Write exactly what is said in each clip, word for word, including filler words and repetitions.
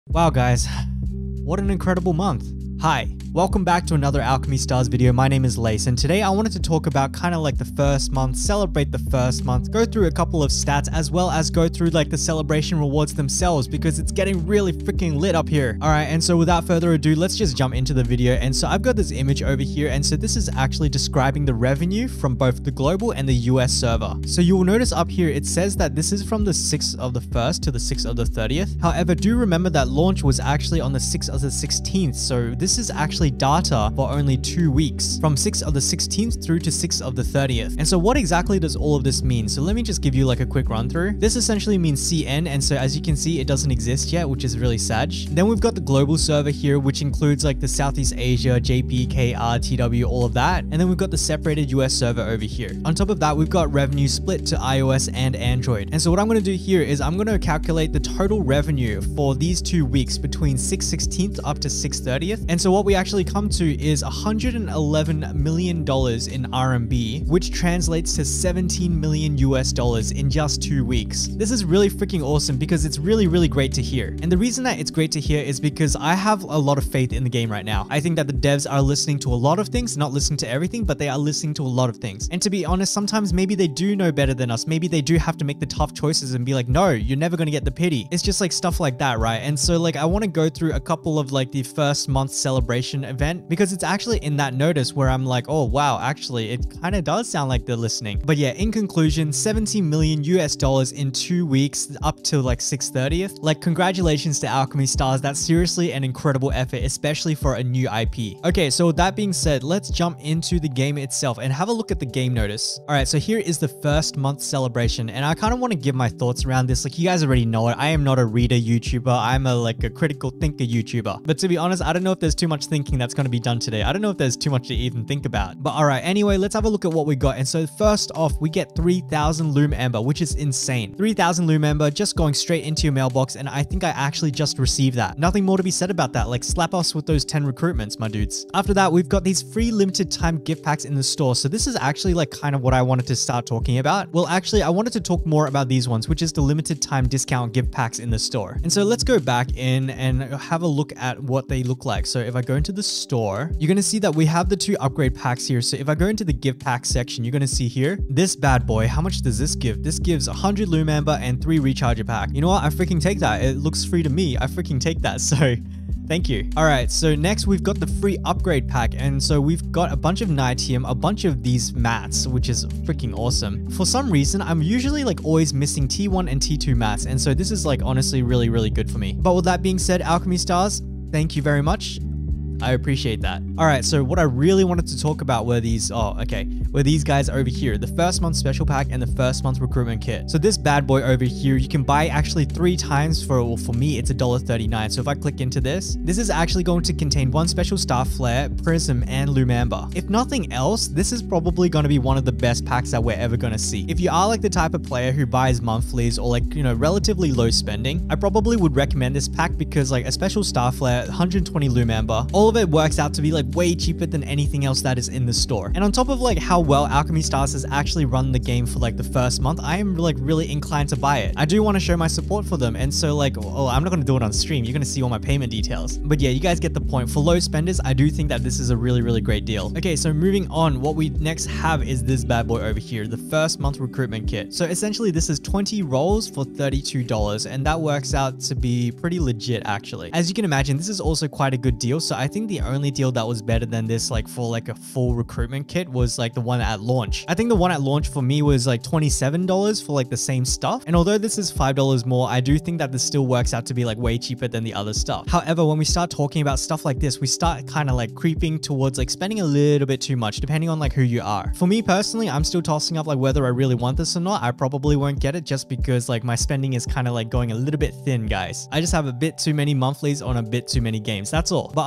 Wow guys, what an incredible month. Hi, welcome back to another Alchemy Stars video. My name is Lace, and today I wanted to talk about kind of like the first month, celebrate the first month, go through a couple of stats, as well as go through like the celebration rewards themselves, because it's getting really freaking lit up here. Alright, and so without further ado, let's just jump into the video. And so I've got this image over here, and so this is actually describing the revenue from both the global and the U S server. So you will notice up here, it says that this is from the sixth of the first to the sixth of the thirtieth. However, do remember that launch was actually on the sixth of the sixteenth, so this is actually data for only two weeks, from sixth of the sixteenth through to sixth of the thirtieth. And so what exactly does all of this mean? So let me just give you like a quick run through. This essentially means C N, and so as you can see, it doesn't exist yet, which is really sad. Then we've got the global server here, which includes like the Southeast Asia, J P, K R, T W, all of that. And then we've got the separated U S server over here. On top of that, we've got revenue split to iOS and Android. And so what I'm going to do here is I'm going to calculate the total revenue for these two weeks between six sixteenth up to six thirtieth. And so what we actually come to is one hundred eleven million dollars in R M B, which translates to seventeen million U S dollars in just two weeks. This is really freaking awesome because it's really, really great to hear. And the reason that it's great to hear is because I have a lot of faith in the game right now. I think that the devs are listening to a lot of things, not listening to everything, but they are listening to a lot of things. And to be honest, sometimes maybe they do know better than us. Maybe they do have to make the tough choices and be like, no, you're never going to get the pity. It's just like stuff like that, right? And so like, I want to go through a couple of like the first month celebration event, because it's actually in that notice where I'm like, oh wow, actually it kind of does sound like they're listening. But yeah, in conclusion, seventeen million U S dollars in two weeks up to like six thirtieth. Like, congratulations to Alchemy Stars. That's seriously an incredible effort, especially for a new I P. Okay, so with that being said, let's jump into the game itself and have a look at the game notice. All right, so here is the first month celebration, and I kind of want to give my thoughts around this. Like, you guys already know it. I am not a reader YouTuber. I'm a like a critical thinker YouTuber. But to be honest, I don't know if there's too much thinking that's going to be done today. I don't know if there's too much to even think about. But all right, anyway, let's have a look at what we got. And so first off, we get three thousand Loom Ember, which is insane. three thousand Loom Ember just going straight into your mailbox, and I think I actually just received that. Nothing more to be said about that. Like, slap us with those ten recruitments, my dudes. After that, we've got these free limited time gift packs in the store. So this is actually like kind of what I wanted to start talking about. Well, actually, I wanted to talk more about these ones, which is the limited time discount gift packs in the store. And so let's go back in and have a look at what they look like. So if I go into the store, you're going to see that we have the two upgrade packs here. So if I go into the gift pack section, you're going to see here, this bad boy, how much does this give? This gives one hundred Loom Ember and three recharger pack. You know what? I freaking take that. It looks free to me. I freaking take that. So thank you. All right, so next we've got the free upgrade pack. And so we've got a bunch of Nitium, a bunch of these mats, which is freaking awesome. For some reason, I'm usually like always missing T one and T two mats. And so this is like honestly really, really good for me. But with that being said, Alchemy Stars, thank you very much. I appreciate that. All right, so what I really wanted to talk about were these, oh, okay, were these guys over here, the first month special pack and the first month recruitment kit. So this bad boy over here, you can buy actually three times for, well, for me, it's a dollar thirty-nine. So if I click into this, this is actually going to contain one special star flare, prism, and Loom Ember. If nothing else, this is probably going to be one of the best packs that we're ever going to see. If you are like the type of player who buys monthlies or like, you know, relatively low spending, I probably would recommend this pack because like a special star flare, one hundred twenty Loom Ember, all of it works out to be like way cheaper than anything else that is in the store. And on top of like how well Alchemy Stars has actually run the game for like the first month, I am like really inclined to buy it. I do want to show my support for them. And so like, oh, I'm not going to do it on stream. You're going to see all my payment details. But yeah, you guys get the point. For low spenders, I do think that this is a really, really great deal. Okay, so moving on, what we next have is this bad boy over here, the first month recruitment kit. So essentially this is twenty rolls for thirty-two dollars, and that works out to be pretty legit actually. As you can imagine, this is also quite a good deal. So I think the only deal that was better than this, like for like a full recruitment kit, was like the one at launch. I think the one at launch for me was like twenty-seven dollars for like the same stuff. And although this is five dollars more, I do think that this still works out to be like way cheaper than the other stuff. However, when we start talking about stuff like this, we start kind of like creeping towards like spending a little bit too much, depending on like who you are. For me personally, I'm still tossing up like whether I really want this or not. I probably won't get it just because like my spending is kind of like going a little bit thin, guys. I just have a bit too many monthlies on a bit too many games. That's all. But otherwise,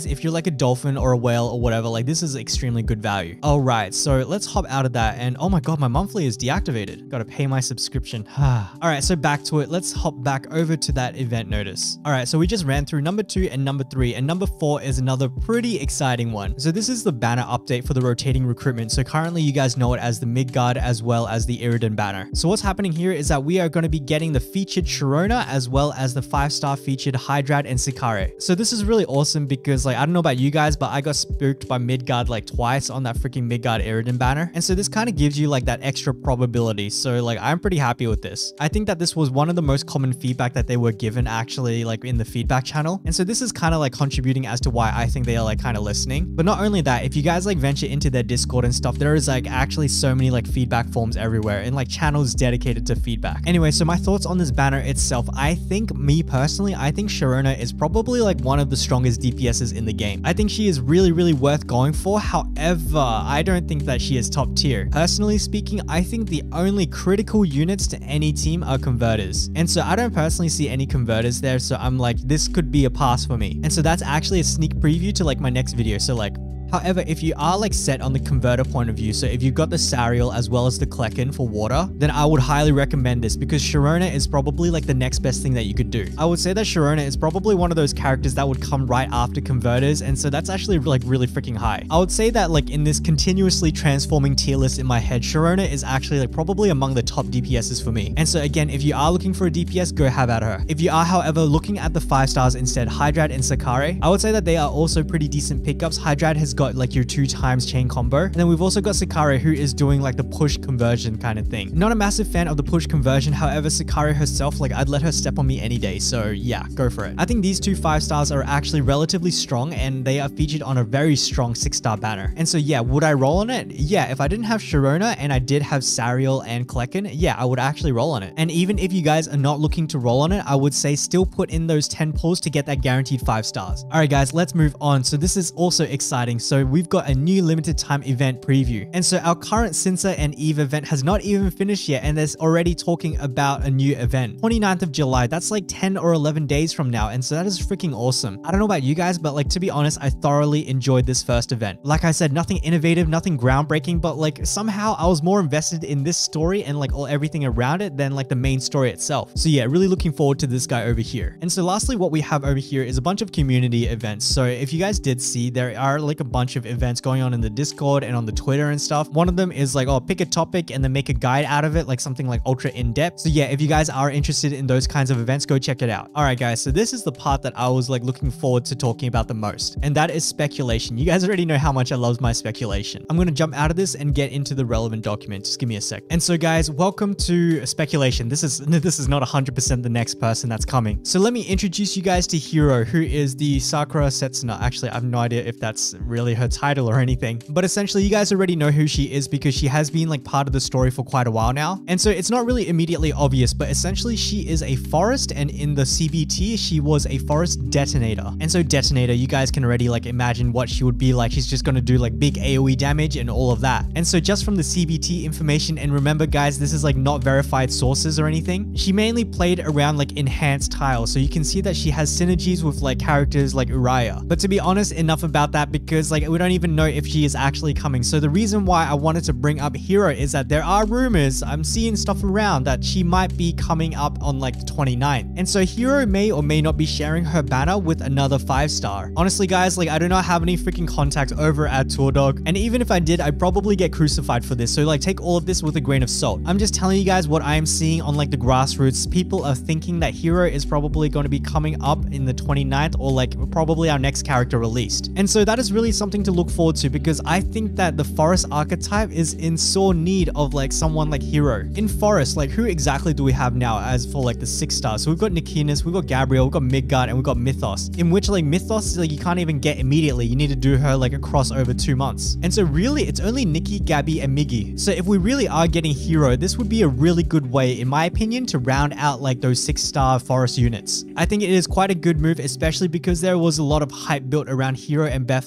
if you're like a dolphin or a whale or whatever, like this is extremely good value. All right, so let's hop out of that. And oh my God, my monthly is deactivated. Got to pay my subscription. All right, so back to it. Let's hop back over to that event notice. All right, so we just ran through number two and number three, and number four is another pretty exciting one. So this is the banner update for the rotating recruitment. So currently you guys know it as the Midgard as well as the Iridan banner. So what's happening here is that we are going to be getting the featured Sharona as well as the five star featured Hydrad and Sicare. So this is really awesome because like, I don't know about you guys, but I got spooked by Midgard like twice on that freaking Midgard Iridan banner. And so this kind of gives you like that extra probability. So like, I'm pretty happy with this. I think that this was one of the most common feedback that they were given actually like in the feedback channel. And so this is kind of like contributing as to why I think they are like kind of listening. But not only that, if you guys like venture into their Discord and stuff, there is like actually so many like feedback forms everywhere and like channels dedicated to feedback. Anyway, so my thoughts on this banner itself, I think me personally, I think Sharona is probably like one of the strongest D P S's in the game. I think she is really, really worth going for. However, I don't think that she is top tier. Personally speaking, I think the only critical units to any team are converters. And so I don't personally see any converters there. So I'm like, this could be a pass for me. And so that's actually a sneak preview to like my next video. So like, however, if you are like set on the converter point of view, so if you've got the Sariel as well as the Klecken for water, then I would highly recommend this because Sharona is probably like the next best thing that you could do. I would say that Sharona is probably one of those characters that would come right after converters, and so that's actually like really freaking high. I would say that like in this continuously transforming tier list in my head, Sharona is actually like probably among the top D P S's for me. And so again, if you are looking for a D P S, go have at her. If you are, however, looking at the five stars instead, Hydrad and Sicare, I would say that they are also pretty decent pickups. Hydrad has got like your two times chain combo, and then we've also got Sicare, who is doing like the push conversion kind of thing. Not a massive fan of the push conversion, however, Sicare herself, like I'd let her step on me any day, so yeah, go for it. I think these two five stars are actually relatively strong, and they are featured on a very strong six star banner. And so yeah, would I roll on it? Yeah, if I didn't have Sharona and I did have Sariel and Klecken, yeah, I would actually roll on it. And even if you guys are not looking to roll on it, I would say still put in those ten pulls to get that guaranteed five stars. All right guys, let's move on. So this is also exciting. So we've got a new limited time event preview. And so our current Cinsa and Eve event has not even finished yet, and there's already talking about a new event. twenty-ninth of July, that's like ten or eleven days from now. And so that is freaking awesome. I don't know about you guys, but like to be honest, I thoroughly enjoyed this first event. Like I said, nothing innovative, nothing groundbreaking, but like somehow I was more invested in this story and like all everything around it than like the main story itself. So yeah, really looking forward to this guy over here. And so lastly, what we have over here is a bunch of community events. So if you guys did see, there are like a bunch of events going on in the Discord and on the Twitter and stuff. One of them is like, oh, pick a topic and then make a guide out of it, like something like ultra in-depth. So yeah, if you guys are interested in those kinds of events, go check it out. All right, guys. So this is the part that I was like looking forward to talking about the most, and that is speculation. You guys already know how much I love my speculation. I'm going to jump out of this and get into the relevant document. Just give me a sec. And so guys, welcome to speculation. This is, this is not one hundred percent the next person that's coming. So let me introduce you guys to Hiro, who is the Sakura Setsuna. Actually, I have no idea if that's really her title or anything, but essentially you guys already know who she is because she has been like part of the story for quite a while now. And so it's not really immediately obvious, but essentially she is a forest, and in the C B T, she was a forest detonator. And so detonator, you guys can already like imagine what she would be like. She's just going to do like big A O E damage and all of that. And so just from the C B T information, and remember guys, this is like not verified sources or anything, she mainly played around like enhanced tiles. So you can see that she has synergies with like characters like Uriah. But to be honest, enough about that, because like we don't even know if she is actually coming. So the reason why I wanted to bring up Hiro is that there are rumors, I'm seeing stuff around that she might be coming up on like the twenty-ninth. And so Hiro may or may not be sharing her banner with another five star. Honestly guys, like I do not have any freaking contact over at Tourdog, and even if I did, I'd probably get crucified for this. So like take all of this with a grain of salt. I'm just telling you guys what I am seeing on like the grassroots. People are thinking that Hiro is probably going to be coming up in the twenty-ninth, or like probably our next character released. And so that is really something to look forward to, because I think that the forest archetype is in sore need of like someone like Hiro. In forest, like who exactly do we have now as for like the six stars? So we've got Nikinas, we've got Gabriel, we've got Midgard, and we've got Mythos, in which like Mythos, like you can't even get immediately. You need to do her like across over two months. And so really it's only Nikki, Gabby, and Miggy. So if we really are getting Hiro, this would be a really good way, in my opinion, to round out like those six star forest units. I think it is quite a good move, especially because there was a lot of hype built around Hiro and Bethlehem. If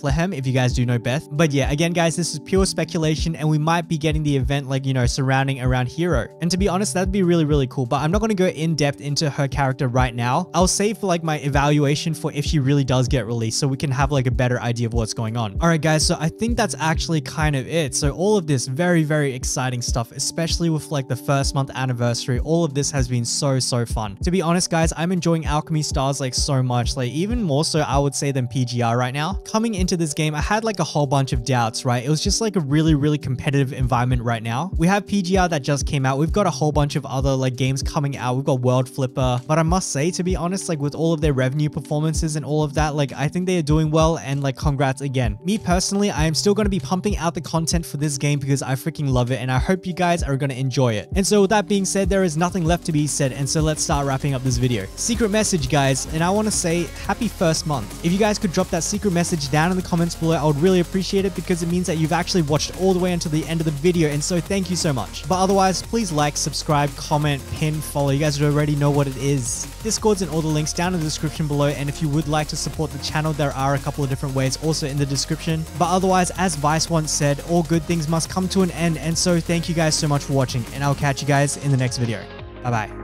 if you guys do know Beth. But yeah, again guys, this is pure speculation and we might be getting the event like, you know, surrounding around Hero. And to be honest, that'd be really, really cool. But I'm not going to go in depth into her character right now. I'll save for like my evaluation for if she really does get released so we can have like a better idea of what's going on. All right guys, so I think that's actually kind of it. So all of this very, very exciting stuff, especially with like the first month anniversary, all of this has been so, so fun. To be honest guys, I'm enjoying Alchemy Stars like so much, like even more so I would say than P G R right now. Coming into this game, I had like a whole bunch of doubts, right? It was just like a really, really competitive environment right now. We have P G R that just came out. We've got a whole bunch of other like games coming out. We've got World Flipper, but I must say, to be honest, like with all of their revenue performances and all of that, like I think they are doing well, and like congrats again. Me personally, I am still going to be pumping out the content for this game because I freaking love it and I hope you guys are going to enjoy it. And so with that being said, there is nothing left to be said, and so let's start wrapping up this video. Secret message guys, and I want to say happy first month. If you guys could drop that secret message down in the comments below, I would really appreciate it because it means that you've actually watched all the way until the end of the video, and so thank you so much. But otherwise, please like, subscribe, comment, pin, follow. You guys already know what it is. Discords and all the links down in the description below, and if you would like to support the channel, there are a couple of different ways also in the description. But otherwise, as Vice once said, all good things must come to an end, and so thank you guys so much for watching, and I'll catch you guys in the next video. Bye bye.